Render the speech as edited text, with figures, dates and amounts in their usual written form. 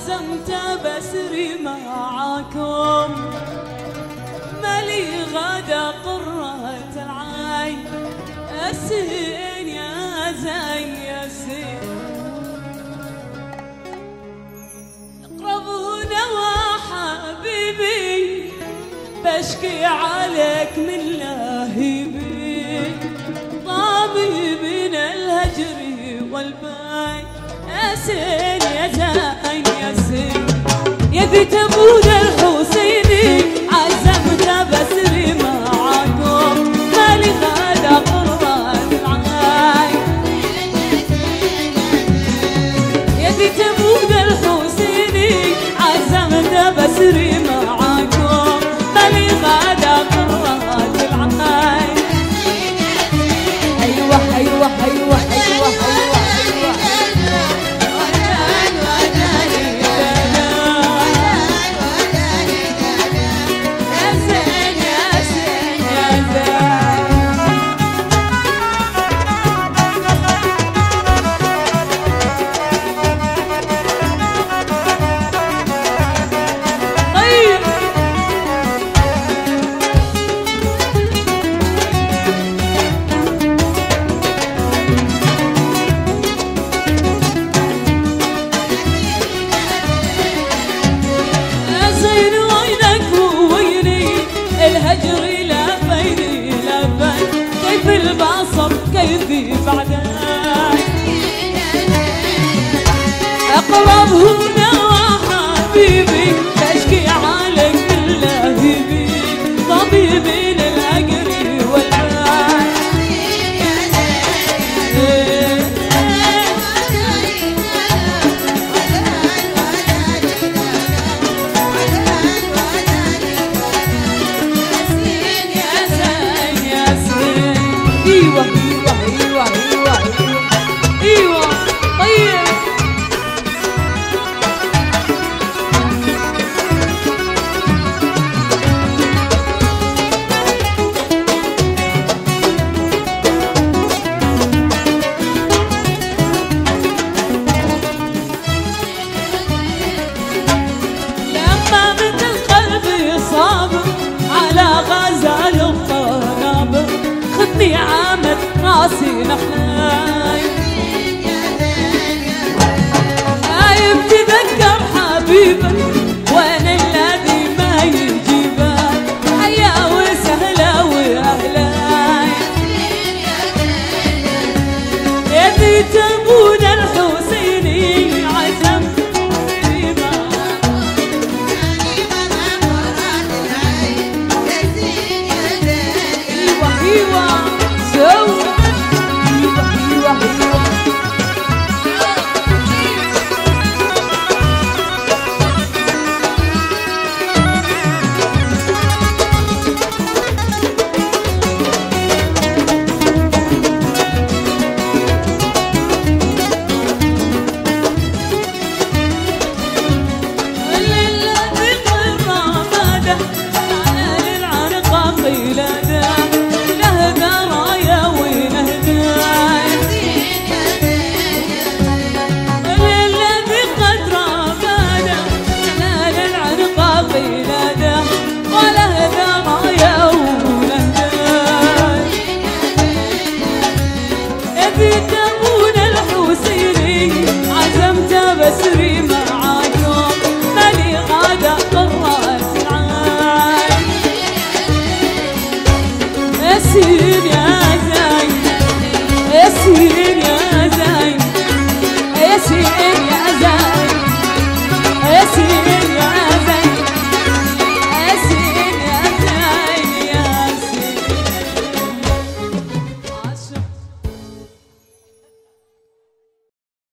عزمت بسري معاكم مالي غدا قرة العين السين يا زين يا سين اقربونا وحبيبي بشكي عليك من لهيبي طبيبنا الهجر والبين يا سين يا زين يا سين يا بيت ابونا الحسيني عزمت بسري معاكم مالي غدا قرة العين يا بيت ابونا الحسيني عزمت بسري معاكم مالي غدا قرة العين ايوه ايوه ايوه ايوه ايوه الهجر لا بيني لا بين كيف البصر كيفي بعدك اقرب هنا وحبيبي بشكي عليك من لهيبي طبيبي للهجر والعين ايوه ايوه ايوه ايوه ايوه طيب لما مثل قلبي صابر على غزال القنابر خذني عامد راسي نخلاي هايب تذكر حبيبك وانا الذي ما يجيبك حيا وسهلا واهلاي يا بيت ابونا الحسيني عزم